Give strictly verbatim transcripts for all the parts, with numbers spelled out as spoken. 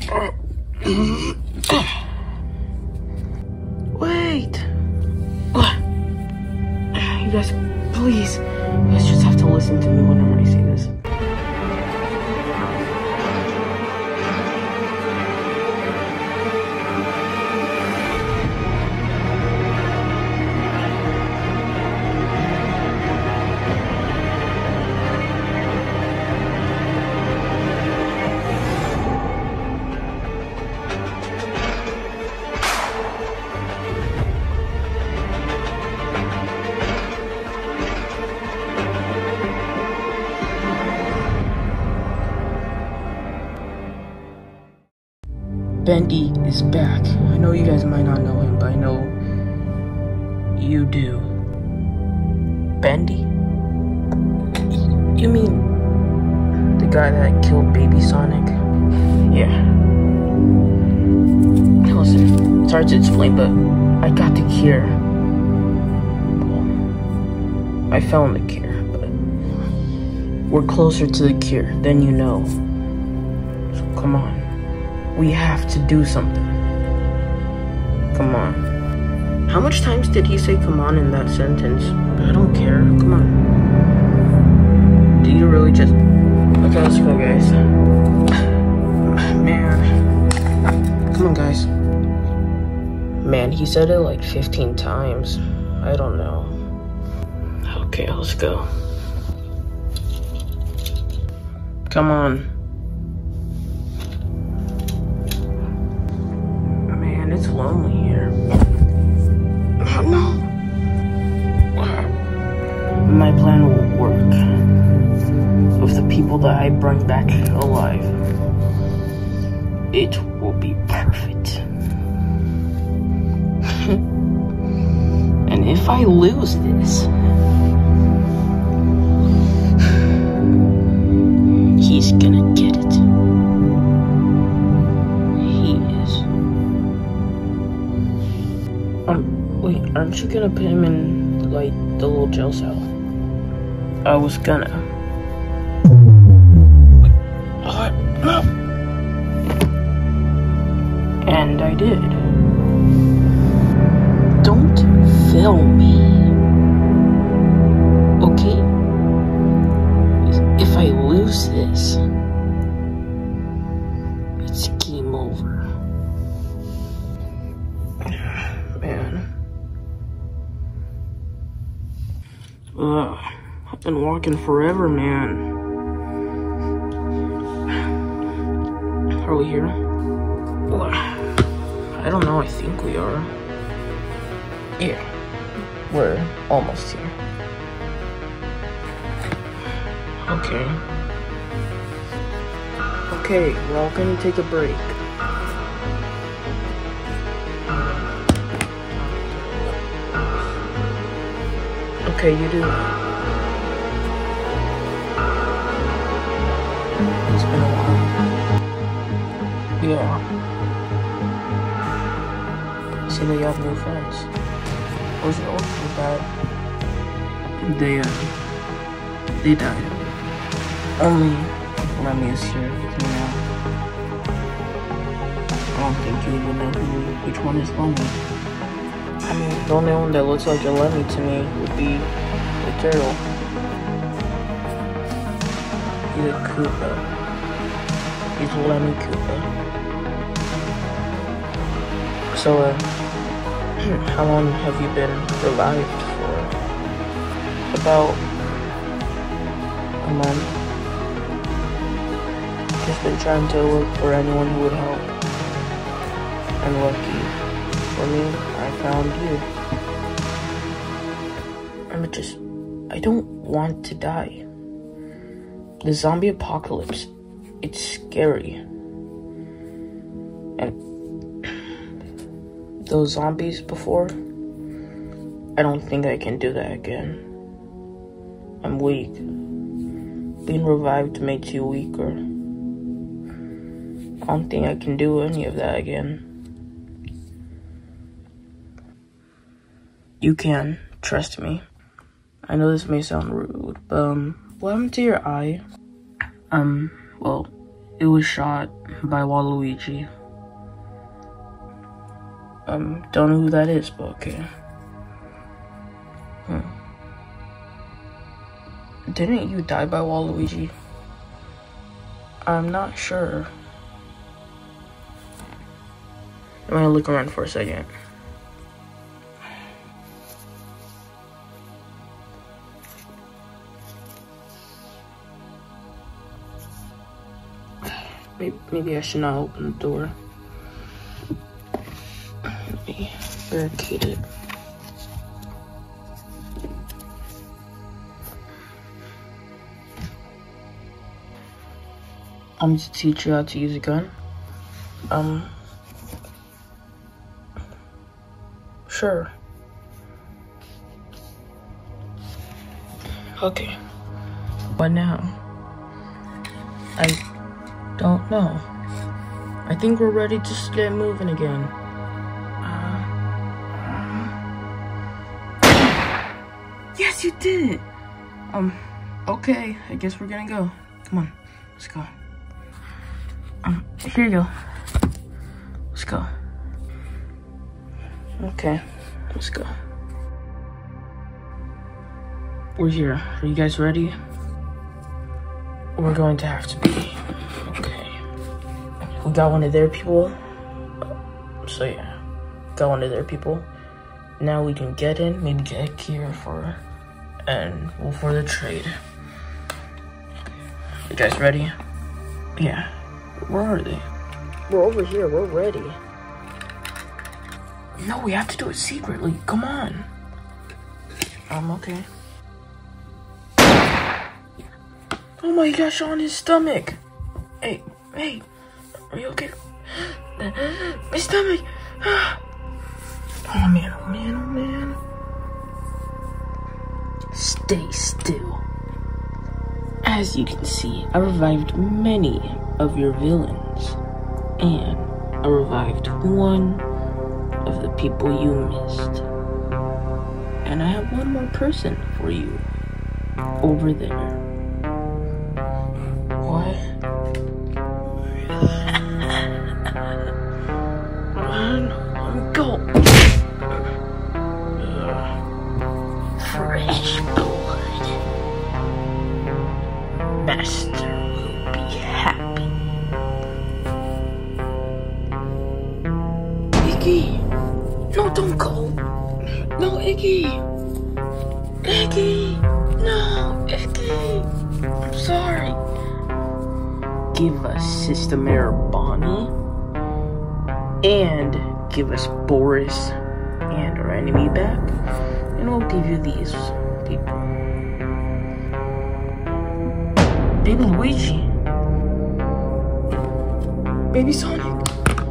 Wait. You guys, please. You guys just have to listen to me whenever I say this. Bendy is back. I know you guys might not know him, but I know you do. Bendy? You mean the guy that killed Baby Sonic? Yeah. Listen, it's hard to explain, but I got the cure. Well, I found the cure, but we're closer to the cure than you know. So come on. We have to do something. Come on. How much times did he say come on in that sentence? I don't care. Come on. Do you really just... Okay, let's go, guys. Man. Come on, guys. Man, he said it like fifteen times. I don't know. Okay, let's go. Come on. It's lonely here. Oh, no. My plan will work with the people that I bring back alive. It will be perfect. And if I lose this, he's gonna get it. Wait, aren't you gonna put him in, like, the little jail cell? I was gonna. Wait, what? No! And I did. Don't film me. Okay? If I lose this, it's game over. Man. Ugh, I've been walking forever, man. Are we here? I don't know, I think we are. Yeah, we're almost here. Okay. Okay, we're all gonna take a break. Okay, you do that. It's been a while. Yeah. See that you have new friends. Was your old friend bad? They, uh, they died. Only Lemmy is here with me now. I don't think you even know who, which one is Lemmy. I mean, the only one that looks like a Lemmy to me would be the turtle. He's a Koopa. He's Lemmy Koopa. So, uh, how long have you been revived for? About a month. Just been trying to look for anyone who would help. And lucky for me, I found you. I'm just, I don't want to die. The zombie apocalypse, it's scary. And those zombies before, I don't think I can do that again. I'm weak. Being revived makes you weaker. I don't think I can do any of that again. You can, trust me. I know this may sound rude, but um, what happened to your eye? Um, well, It was shot by Waluigi. Um, don't know who that is, but okay. Hmm. Didn't you die by Waluigi? I'm not sure. I'm gonna look around for a second. Maybe, maybe I should not open the door. Let me barricade it. I'm to teach you how to use a gun. Um, sure. Okay. What now? I don't know. I think we're ready to get moving again. Uh, uh, yes, you did it! Um, okay, I guess we're gonna go. Come on, let's go. Um, here you go. Let's go. Okay, let's go. We're here. Are you guys ready? We're going to have to be. Okay. We got one of their people. So yeah, got one of their people. Now we can get in, maybe get a gear for, and well, for the trade. You guys ready? Yeah. Where are they? We're over here. We're ready. No, we have to do it secretly. Come on. Um, okay. Oh my gosh, on his stomach. Hey, hey. Are you okay? My stomach. Oh man, oh man, oh man. Stay still. As you can see, I revived many of your villains, and I revived one of the people you missed. And I have one more person for you over there. What? Run, go. Fresh blood. Master will be happy. Iggy! No, don't go! No, Iggy! Iggy! No, Iggy! I'm sorry. Give us System Error Bonnie. And give us Boris and our enemy back. And we'll give you these people. Baby Luigi. Baby Sonic.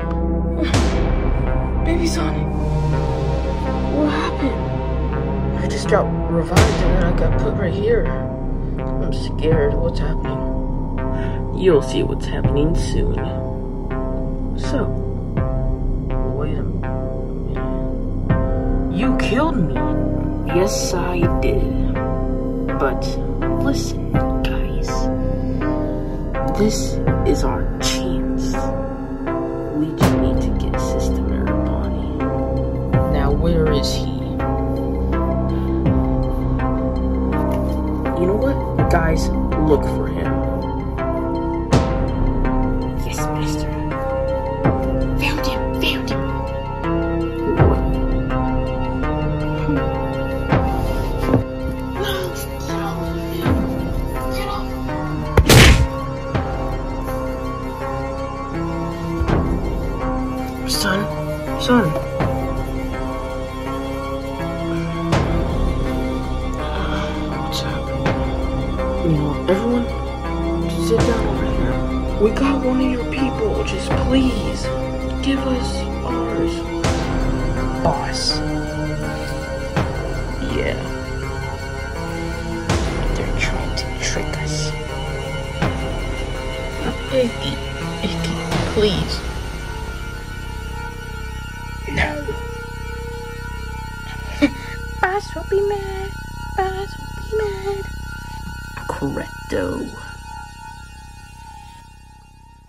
Baby Sonic. What happened? I just got revived and then I got put right here. I'm scared. What's happening? You'll see what's happening soon. So, wait a minute. You killed me. Yes, I did. But listen, guys. This is our chance. We just need to get System Error Bonnie. Now, where is he? You know what? Guys, look for him. Yes, Master. Found him, found him. What? No, get off of him. Get off. Son, son. What's happening? You know, everyone, sit down over here. We got one of your people. Just please, give us ours. Boss. Yeah. They're trying to trick us. Iggy, Iggy, please. No. Boss will be mad. Boss will be mad. Correcto.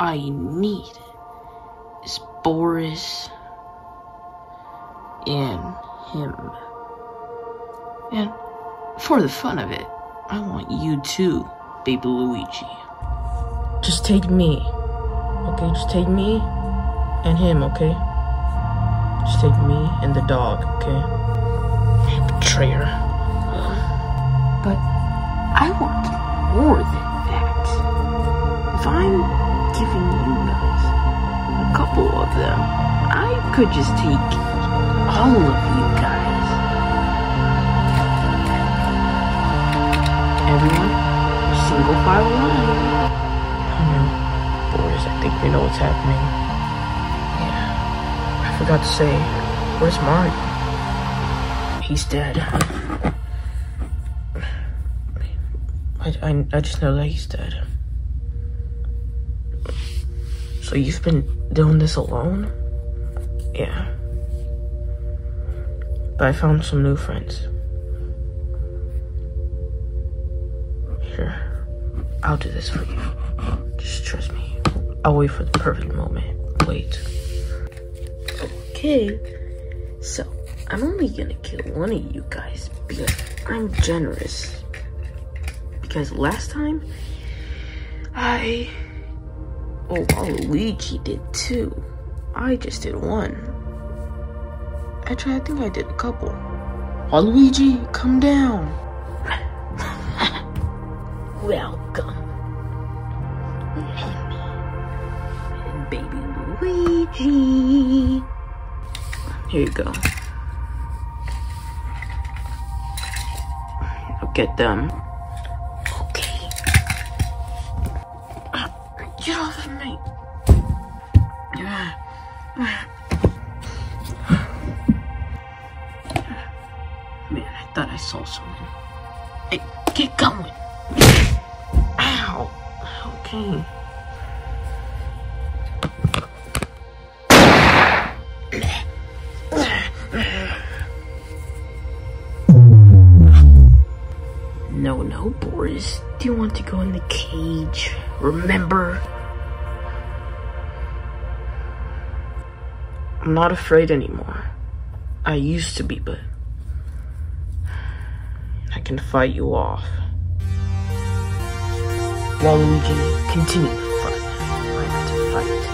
I need is Boris and him. And for the fun of it, I want you too, baby Luigi. Just take me. Okay, just take me and him, okay? Just take me and the dog, okay? Betrayer. But I want more than that. If I'm giving you guys a couple of them, I could just take all of you guys. Everyone, single file line. Boys, I think we know what's happening. Yeah. I forgot to say, where's Mario? He's dead. I, I, I just know that he's dead. So you've been doing this alone? Yeah. But I found some new friends. Here, I'll do this for you. Just trust me. I'll wait for the perfect moment. Wait. Okay. So, I'm only gonna kill one of you guys because I'm generous. Because last time, I... Oh, Luigi did too. I just did one. Actually, I think I did a couple. Luigi, come down. Welcome. Baby Luigi. Here you go. I'll get them. Okay. Get off of me. Man, I thought I saw someone. Hey, get going. Ow. Okay. No, no, Boris. Do you want to go in the cage? Remember? I'm not afraid anymore. I used to be, but I can fight you off. Waluigi, continue the fight. I have to fight.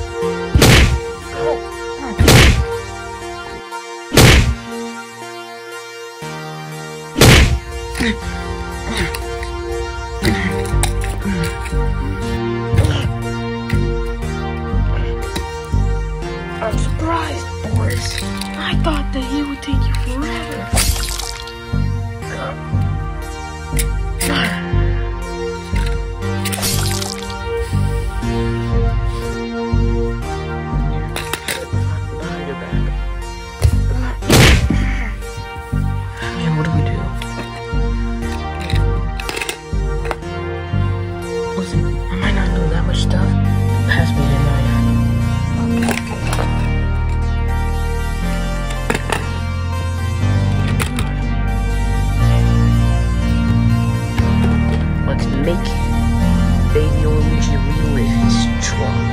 I'm surprised, Boris. I thought that he would take you forever. Behind your back. Man, what do we do? Listen, I might not know that much stuff. Pass me the knife. Let's make baby Luigi relive his trauma.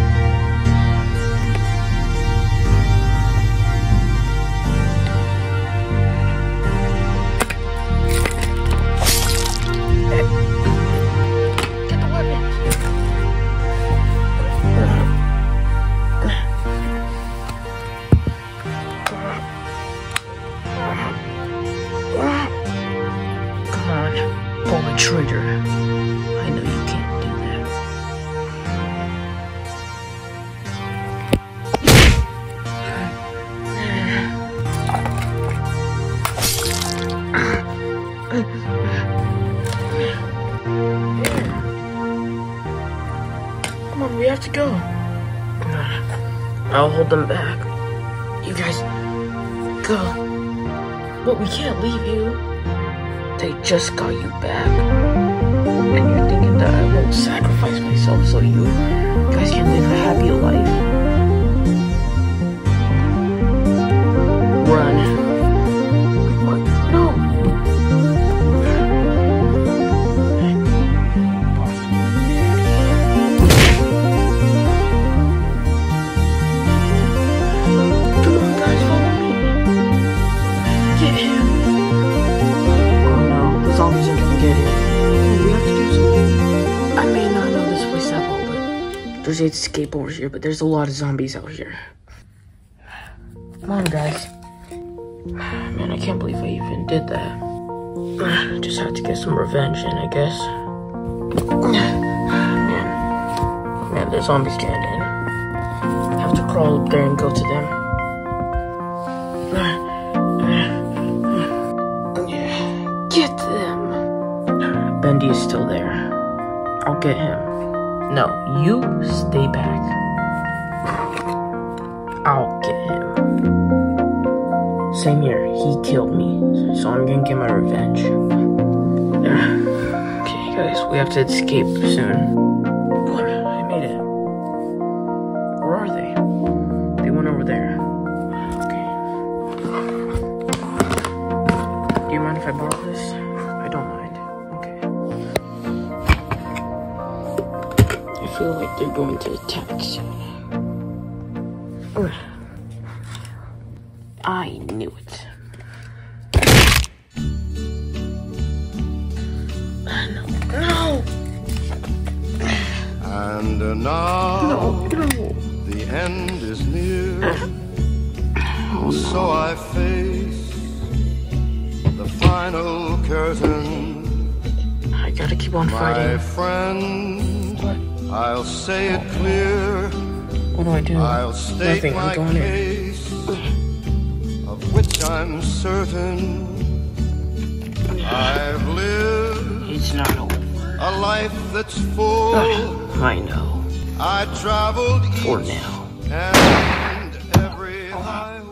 Get the weapons. Come on, pull the trigger. I know you can't do that. Come on, we have to go. I'll hold them back. You guys, go. But we can't leave you. They just got you back. And you're thinking that I won't sacrifice myself so you guys can live a happy life. Run. What? No. There's an escape over here, but there's a lot of zombies out here. Come on, guys. Man, I can't believe I even did that. Just had to get some revenge in, I guess. Man, man, the zombies getting in. I have to crawl up there and go to them. Get them! Bendy is still there. I'll get him. No, you stay back. I'll get him. Same here, he killed me, so I'm gonna get my revenge. Okay, guys, we have to escape soon. What? I made it. Where are they? They went over there. Okay. Do you mind if I borrow this? I don't mind. Okay. I feel like they're going to attack soon. I knew it. No. No! And uh, now No, no. the end is near. Oh, no. So I face the final curtain. I gotta keep on My fighting. friend, What? I'll say it clear. What do I do? I'll state Nothing, my I'm going in. case, of which I'm certain. I've lived It's not over. a life that's full. I know. I traveled For each now. and every mile.